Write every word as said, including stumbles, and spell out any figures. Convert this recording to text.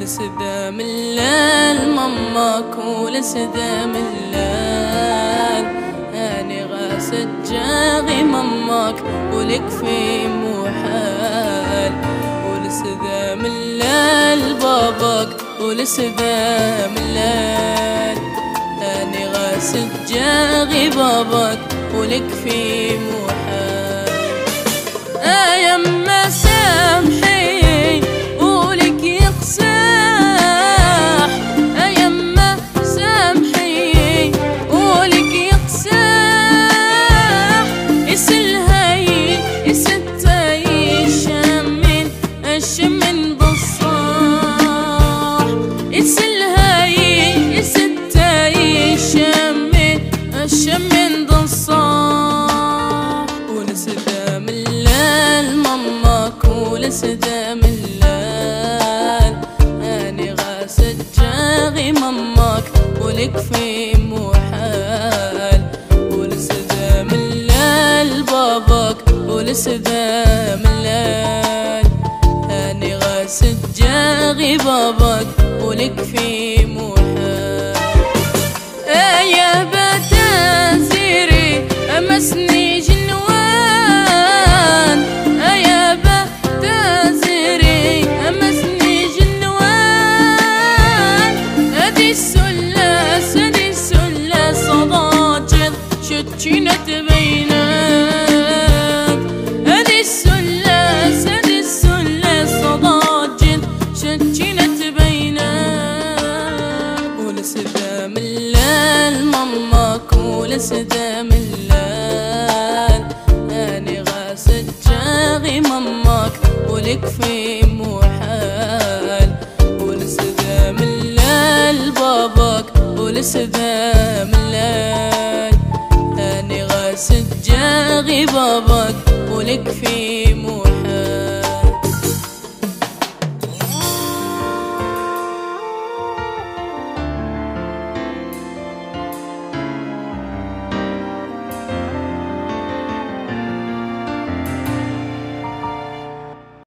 ولسدا من الليل مماك ولسدا من الليل أني غاسد جاغي مماك ولك في محال ولسدا من الليل باباك ولسدا من الليل أني غاسد جاغي باباك ولك في محال أيام ما سامحي ولك يقساح أيام ما سامحي ولك يقساح يسلهاي يستاي الشمن الشمن بالصاح يسلهاي يستاي الشمن الشمن بالصاح ولسدا من الليل مماك ولسدا من الليل أني غاسد جاغي مماك ولك في محال ولسدا من الليل باباك ولسدا من الليل أني غاسد جاغي باباك ولك في محال يا بتازيري أمسني جنوان يا بتازيري أمسني جنوان هذي السلاس هذي السلاس صداجر شتشينة بينات هذي السلاس هذي السلاس صداجر شتشينة بينات ولسدا من الليل مماك ولسدا من الليل أني غاسد جاغي مماك ولك في محال ولسدا من الليل باباك ولسدا من الليل أني غاسد جاغي باباك ولك في محال